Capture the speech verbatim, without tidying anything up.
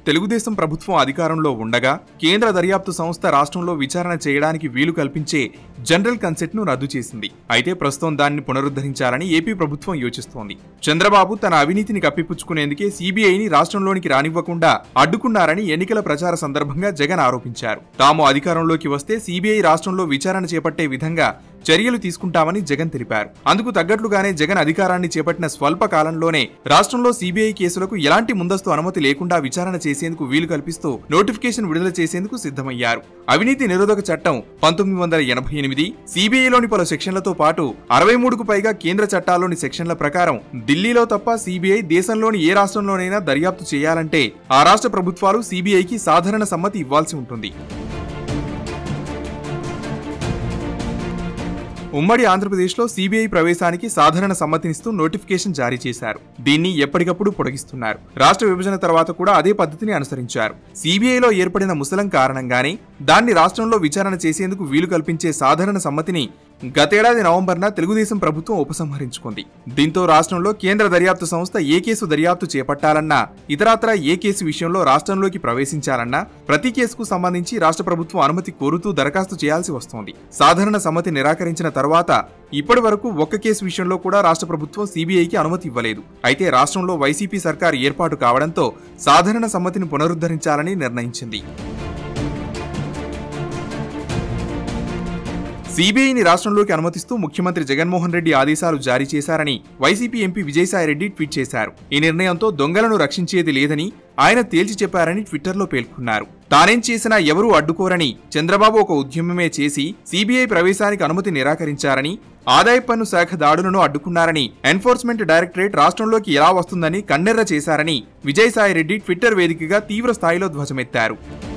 తెలుగుదేశం ప్రభుత్వం అధికారంలో ఉండగా కేంద్ర దర్యాప్తు సంస్థ రాష్ట్రంలో విచారణ చేయడానికి వీలు కల్పించే జనరల్ కన్సెంట్ ను రద్దు చేసింది. అయితే ప్రస్తుతం దాన్ని పునరుద్ధరించాలని ఏపీ ప్రభుత్వం యోచిస్తోంది. చంద్రబాబు తన అవినీతిని కప్పిపుచ్చుకునేందుకే సీబీఐని రాష్ట్రంలోనికి రానివ్వకుండా అడ్డుకున్నారని ఎన్నికల ప్రచార సందర్భంగా జగన్ ఆరోపించారు. తాము అధికారంలోకి వస్తే సీబీఐ రాష్ట్రంలో విచారణ చేపట్టే విధంగా చర్యలు తీసుకుంటామని జగన్ తెలిపారు. అందుకు తగ్గట్లుగానే జగన్ అధికారాన్ని చేపట్టిన స్వల్ప కాలంలోనే రాష్ట్రంలో సీబీఐ కేసులకు ఎలాంటి ముందస్తు అనుమతి లేకుండా విచారణ చేసేందుకు వీలు కల్పిస్తూ నోటిఫికేషన్ విడుదల చేసేందుకు సిద్ధమయ్యారు. అవినీతి నిరోధక చట్టం పంతొమ్మిది వందల ఎనభై ఎనిమిది సీబీఐలోని పలు సెక్షన్లతో పాటు అరవై మూడుకు పైగా కేంద్ర చట్టాల్లోని సెక్షన్ల ప్రకారం ఢిల్లీలో తప్ప సీబీఐ దేశంలోని ఏ రాష్ట్రంలోనైనా దర్యాప్తు చేయాలంటే ఆ రాష్ట్ర ప్రభుత్వాలు సీబీఐకి సాధారణ సమ్మతి ఇవ్వాల్సి ఉంటుంది. ఉమ్మడి ఆంధ్రప్రదేశ్లో సీబీఐ ప్రవేశానికి సాధారణ సమ్మతినిస్తూ నోటిఫికేషన్ జారీ చేశారు. దీన్ని ఎప్పటికప్పుడు పొడిగిస్తున్నారు. రాష్ట్ర విభజన తర్వాత కూడా అదే పద్ధతిని అనుసరించారు. సీబీఐలో ఏర్పడిన ముసలం కారణంగానే దాన్ని రాష్ట్రంలో విచారణ చేసేందుకు వీలు కల్పించే సాధారణ సమ్మతిని గతేడాది నవంబర్న తెలుగుదేశం ప్రభుత్వం ఉపసంహరించుకుంది. దీంతో రాష్ట్రంలో కేంద్ర దర్యాప్తు సంస్థ ఏ కేసు దర్యాప్తు చేపట్టాలన్నా, ఇతరత్రా ఏ కేసు విషయంలో రాష్ట్రంలోకి ప్రవేశించాలన్నా ప్రతి కేసుకు సంబంధించి రాష్ట్ర ప్రభుత్వం అనుమతి కోరుతూ దరఖాస్తు చేయాల్సి వస్తోంది. సాధారణ సమ్మతి నిరాకరించిన తర్వాత ఇప్పటి వరకు ఒక్క కేసు విషయంలో కూడా రాష్ట్ర ప్రభుత్వం సీబీఐకి అనుమతి ఇవ్వలేదు. అయితే రాష్ట్రంలో వైసీపీ సర్కార్ ఏర్పాటు కావడంతో సాధారణ సమ్మతిని పునరుద్ధరించాలని నిర్ణయించింది. సీబీఐని రాష్ట్రంలోకి అనుమతిస్తూ ముఖ్యమంత్రి జగన్మోహన్ రెడ్డి ఆదేశాలు జారీ చేశారని వైసీపీ ఎంపీ విజయసాయిరెడ్డి ట్వీట్ చేశారు. ఈ నిర్ణయంతో దొంగలను రక్షించేది లేదని ఆయన తేల్చి చెప్పారని ట్విట్టర్లో పేర్కొన్నారు. తానేం చేసినా ఎవరూ అడ్డుకోరని, చంద్రబాబు ఒక ఉద్యమమే చేసి సీబీఐ ప్రవేశానికి అనుమతి నిరాకరించారని, ఆదాయ పన్ను శాఖ దాడులను అడ్డుకున్నారని, ఎన్ఫోర్స్మెంట్ డైరెక్టరేట్ రాష్ట్రంలోకి ఎలా వస్తుందని కన్నెర్ర చేశారని విజయసాయిరెడ్డి ట్విట్టర్ వేదికగా తీవ్ర స్థాయిలో ధ్వజమెత్తారు.